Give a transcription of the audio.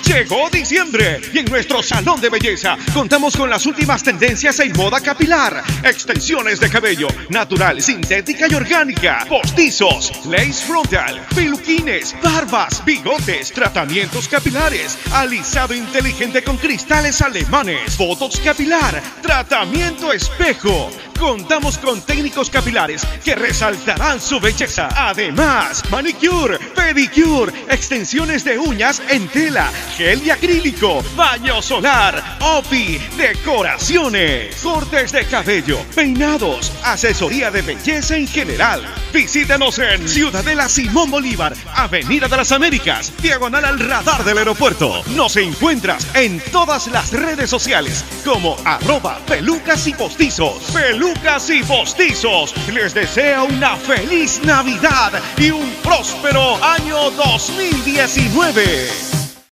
Llegó diciembre y en nuestro salón de belleza contamos con las últimas tendencias en moda capilar, extensiones de cabello, natural, sintética y orgánica, postizos, lace frontal, peluquines, barbas, bigotes, tratamientos capilares, alisado inteligente con cristales alemanes, botox capilar, tratamiento espejo. Contamos con técnicos capilares que resaltarán su belleza. Además, manicure, pedicure, extensiones de uñas en tela, gel y acrílico, baño solar, OPI, decoraciones, cortes de cabello, peinados, asesoría de belleza en general. Visítanos en Ciudadela Simón Bolívar, Avenida de las Américas, diagonal al radar del aeropuerto. Nos encuentras en todas las redes sociales como @pelucas y postizos. Pelucas y Postizos les desea una feliz Navidad y un próspero año 2019.